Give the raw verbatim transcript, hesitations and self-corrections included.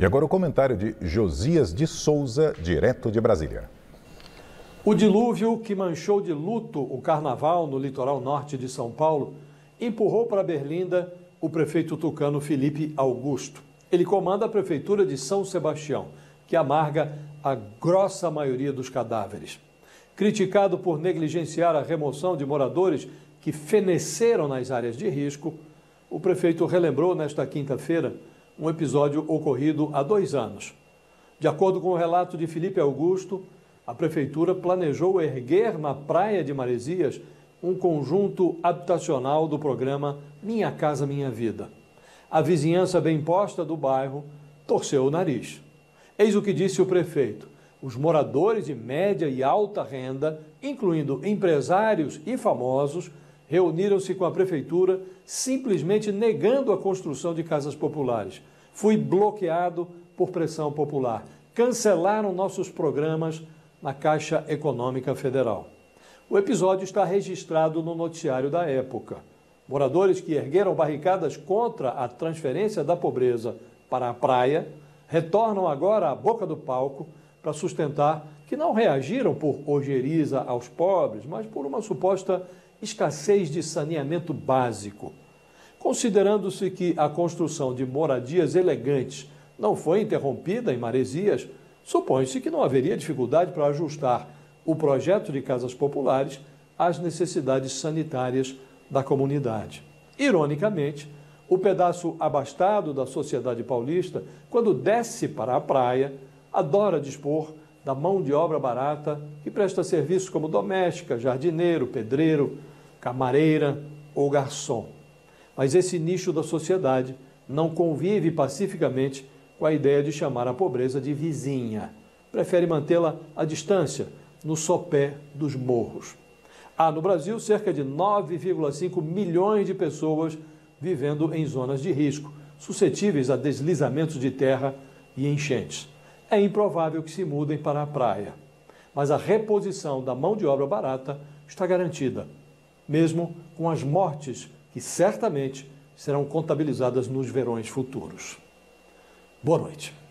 E agora o comentário de Josias de Souza, direto de Brasília. O dilúvio que manchou de luto o carnaval no litoral norte de São Paulo empurrou para Berlinda o prefeito tucano Felipe Augusto. Ele comanda a prefeitura de São Sebastião, que amarga a grossa maioria dos cadáveres. Criticado por negligenciar a remoção de moradores que feneceram nas áreas de risco, o prefeito relembrou nesta quinta-feira um episódio ocorrido há dois anos. De acordo com o relato de Felipe Augusto, a prefeitura planejou erguer na praia de Maresias um conjunto habitacional do programa Minha Casa Minha Vida. A vizinhança bem posta do bairro torceu o nariz. Eis o que disse o prefeito: os moradores de média e alta renda, incluindo empresários e famosos, reuniram-se com a prefeitura simplesmente negando a construção de casas populares. Fui bloqueado por pressão popular. Cancelaram nossos programas na Caixa Econômica Federal. O episódio está registrado no noticiário da época. Moradores que ergueram barricadas contra a transferência da pobreza para a praia retornam agora à boca do palco para sustentar que não reagiram por ojeriza aos pobres, mas por uma suposta escassez de saneamento básico. Considerando-se que a construção de moradias elegantes não foi interrompida em Maresias, supõe-se que não haveria dificuldade para ajustar o projeto de casas populares às necessidades sanitárias da comunidade. Ironicamente, o pedaço abastado da sociedade paulista, quando desce para a praia, adora dispor da mão de obra barata que presta serviços como doméstica, jardineiro, pedreiro, camareira ou garçom. Mas esse nicho da sociedade não convive pacificamente com a ideia de chamar a pobreza de vizinha. Prefere mantê-la à distância, no sopé dos morros. Há no Brasil cerca de nove vírgula cinco milhões de pessoas vivendo em zonas de risco, suscetíveis a deslizamentos de terra e enchentes. É improvável que se mudem para a praia, mas a reposição da mão de obra barata está garantida, mesmo com as mortes que certamente serão contabilizadas nos verões futuros. Boa noite.